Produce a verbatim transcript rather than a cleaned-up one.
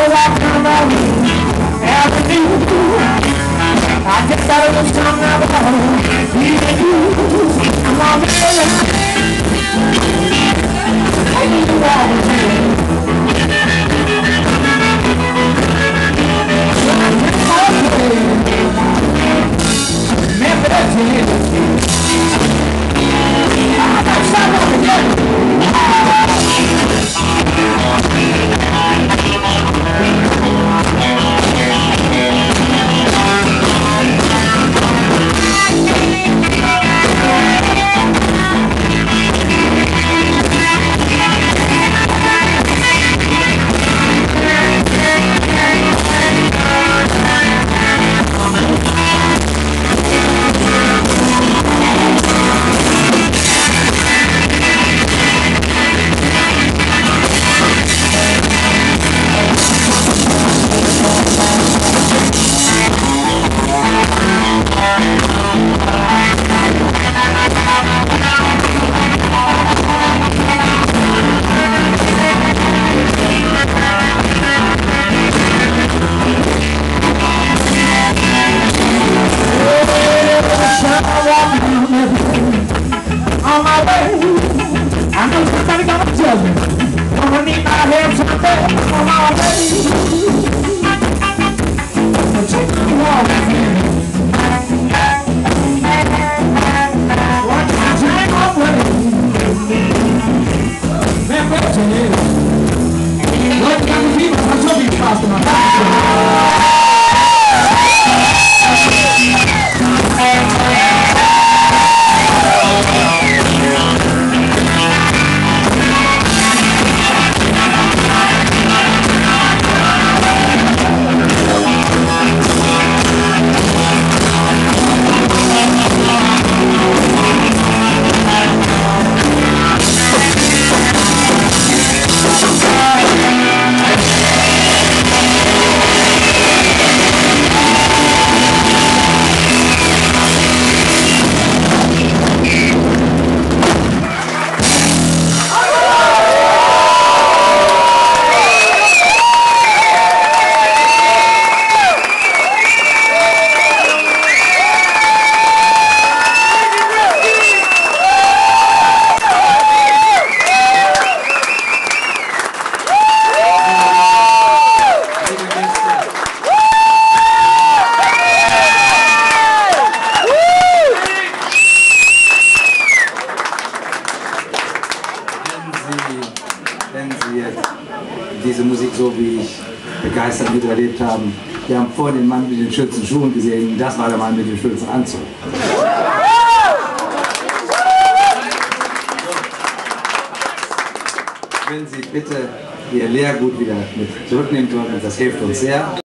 walking around everything. I guess that was time I was home. I'm on the other I need to walk with you. Remember that I got shot up again. On my way, I know somebody gonna tell me. Gonna need my help someday. On my way, so take me walking with me. What can I take my way? Man, what's your name? What kind of people? I'm so big fast in my house. Wenn Sie jetzt diese Musik so wie ich begeistert miterlebt haben, wir haben vorhin den Mann mit den schürzen Schuhen gesehen, das war der Mann mit dem schürzen Anzug. Wenn Sie bitte Ihr Lehrgut wieder mit zurücknehmen würden, das hilft uns sehr.